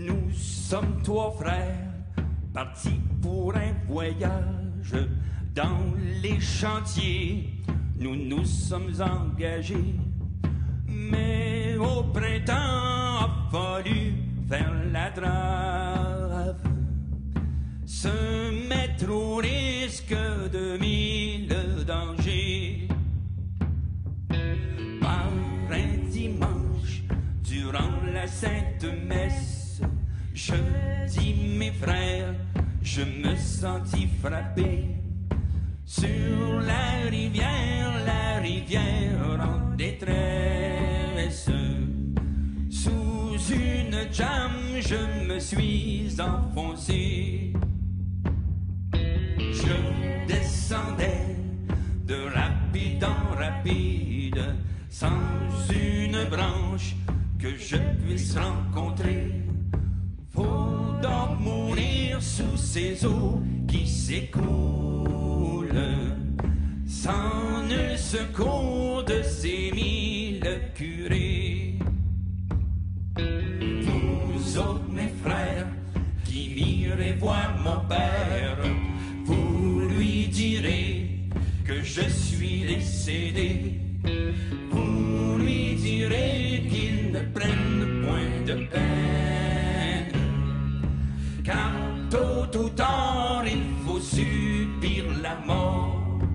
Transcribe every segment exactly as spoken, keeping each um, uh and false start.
Nous sommes trois frères partis pour un voyage dans les chantiers. Nous nous sommes engagés, mais au printemps a fallu faire la trave, se mettre au risque de mille dangers. Par un dimanche, durant la sainte messe, je dis mes frères, je me sentis frappé. Sur la rivière, la rivière en détresse. Sous une jam, je me suis enfoncé. Je descendais de rapide en rapide, sans une branche que je puisse rencontrer. Faut donc mourir sous ces eaux qui s'écoulent, sans nul secours de ces mille curés. Vous autres, mes frères, qui m'irez voir mon père, vous lui direz que je suis décédé. Vous lui direz qu'il ne prenne point de peine, car tôt ou tard il faut subir la mort.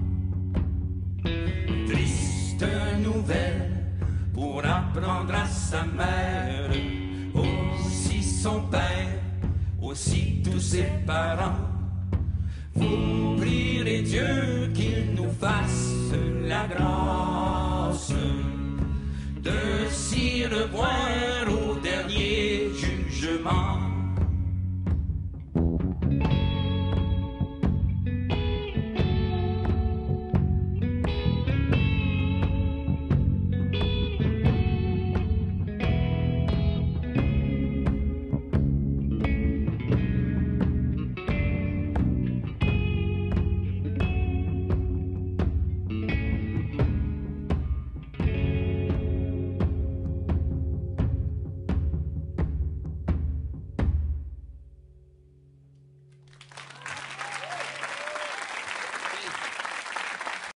Triste nouvelle pour apprendre à sa mère, aussi son père, aussi tous ses parents. Vous prierez Dieu qu'il nous fasse la grâce de s'y revoir au dernier jugement.